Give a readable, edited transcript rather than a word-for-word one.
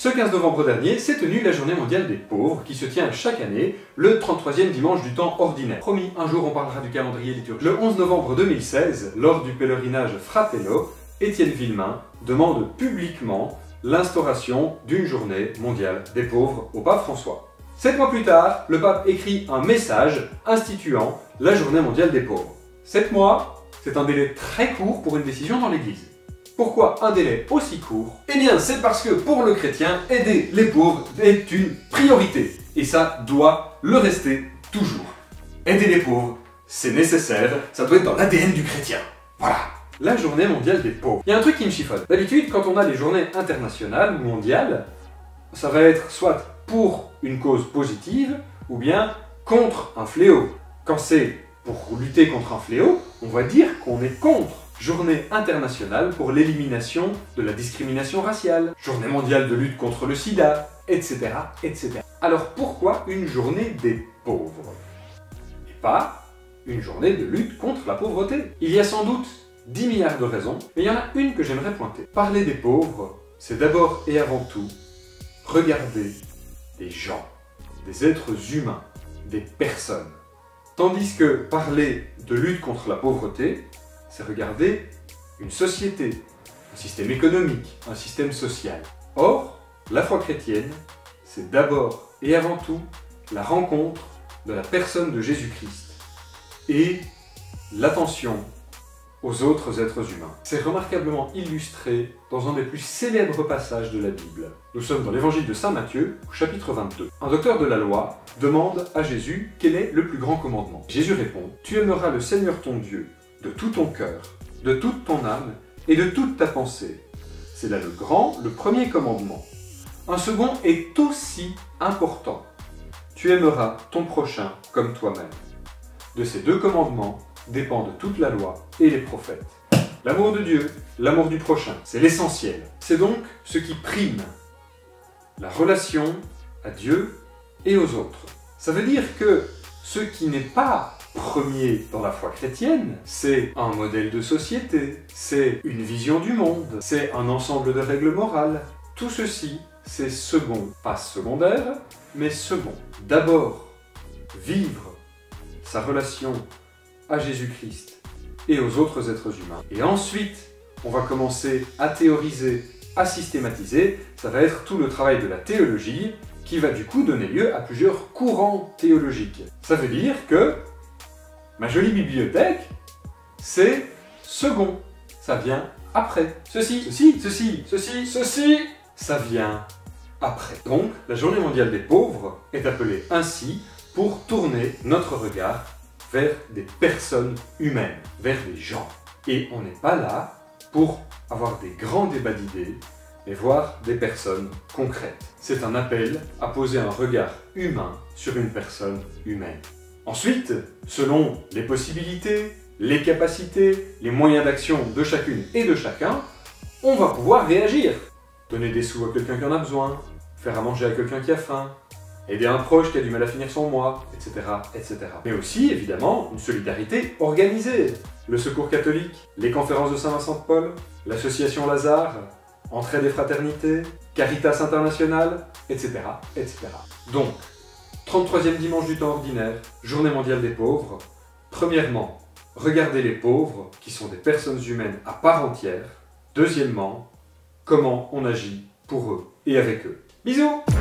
Ce 15 novembre dernier s'est tenue la Journée mondiale des pauvres qui se tient chaque année le 33e dimanche du temps ordinaire. Promis, un jour on parlera du calendrier liturgique. Le 11 novembre 2016, lors du pèlerinage Fratello, Étienne Villemain demande publiquement l'instauration d'une Journée mondiale des pauvres au pape François. 7 mois plus tard, le pape écrit un message instituant la Journée mondiale des pauvres. 7 mois, c'est un délai très court pour une décision dans l'Église. Pourquoi un délai aussi court? Eh bien, c'est parce que pour le chrétien, aider les pauvres est une priorité. Et ça doit le rester toujours. Aider les pauvres, c'est nécessaire, ça doit être dans l'ADN du chrétien. Voilà. La Journée mondiale des pauvres. Il y a un truc qui me chiffonne. D'habitude, quand on a les journées internationales ou mondiales, ça va être soit pour une cause positive, ou bien contre un fléau. Quand c'est pour lutter contre un fléau, on va dire qu'on est contre. Journée internationale pour l'élimination de la discrimination raciale, journée mondiale de lutte contre le sida, etc., etc. Alors pourquoi une journée des pauvres? Et pas une journée de lutte contre la pauvreté? Il y a sans doute 10 milliards de raisons, mais il y en a une que j'aimerais pointer. Parler des pauvres, c'est d'abord et avant tout regarder des gens, des êtres humains, des personnes. Tandis que parler de lutte contre la pauvreté, c'est regarder une société, un système économique, un système social. Or, la foi chrétienne, c'est d'abord et avant tout la rencontre de la personne de Jésus-Christ et l'attention aux autres êtres humains. C'est remarquablement illustré dans un des plus célèbres passages de la Bible. Nous sommes dans l'évangile de saint Matthieu, au chapitre 22. Un docteur de la loi demande à Jésus quel est le plus grand commandement. Jésus répond « Tu aimeras le Seigneur ton Dieu de tout ton cœur, de toute ton âme et de toute ta pensée. » C'est là le premier commandement. Un second est aussi important. Tu aimeras ton prochain comme toi-même. De ces deux commandements dépendent toute la loi et les prophètes. L'amour de Dieu, l'amour du prochain, c'est l'essentiel. C'est donc ce qui prime la relation à Dieu et aux autres. Ça veut dire que ce qui n'est pas premier dans la foi chrétienne, c'est un modèle de société, c'est une vision du monde, c'est un ensemble de règles morales. Tout ceci, c'est second, pas secondaire, mais second. D'abord, vivre sa relation à Jésus-Christ et aux autres êtres humains. Et ensuite, on va commencer à théoriser, à systématiser. Ça va être tout le travail de la théologie qui va du coup donner lieu à plusieurs courants théologiques. Ça veut dire que ma jolie bibliothèque, c'est second. Ça vient après. Ceci, ça vient après. Donc, la Journée mondiale des pauvres est appelée ainsi pour tourner notre regard vers des personnes humaines, vers des gens. Et on n'est pas là pour avoir des grands débats d'idées, mais voir des personnes concrètes. C'est un appel à poser un regard humain sur une personne humaine. Ensuite, selon les possibilités, les capacités, les moyens d'action de chacune et de chacun, on va pouvoir réagir. Donner des sous à quelqu'un qui en a besoin, faire à manger à quelqu'un qui a faim, aider un proche qui a du mal à finir son mois, etc., etc. Mais aussi, évidemment, une solidarité organisée. Le Secours catholique, les conférences de Saint-Vincent de Paul, l'association Lazare, Entraide et Fraternité, Caritas International, etc., etc. Donc, 33e dimanche du temps ordinaire, Journée mondiale des pauvres. Premièrement, regardez les pauvres, qui sont des personnes humaines à part entière. Deuxièmement, comment on agit pour eux et avec eux. Bisous!